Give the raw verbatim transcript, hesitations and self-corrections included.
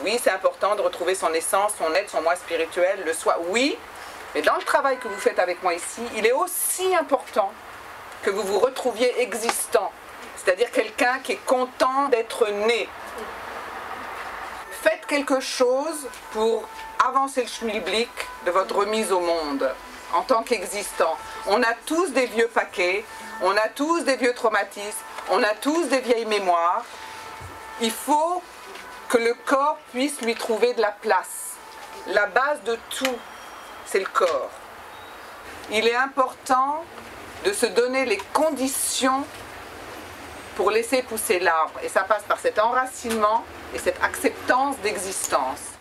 Oui, c'est important de retrouver son essence, son être, son moi spirituel, le soi. Oui, mais dans le travail que vous faites avec moi ici, il est aussi important que vous vous retrouviez existant. C'est-à-dire quelqu'un qui est content d'être né. Faites quelque chose pour avancer le schmilblick de votre remise au monde en tant qu'existant. On a tous des vieux paquets, on a tous des vieux traumatismes, on a tous des vieilles mémoires. Il faut que le corps puisse lui trouver de la place. La base de tout, c'est le corps. Il est important de se donner les conditions pour laisser pousser l'arbre. Et ça passe par cet enracinement et cette acceptance d'existence.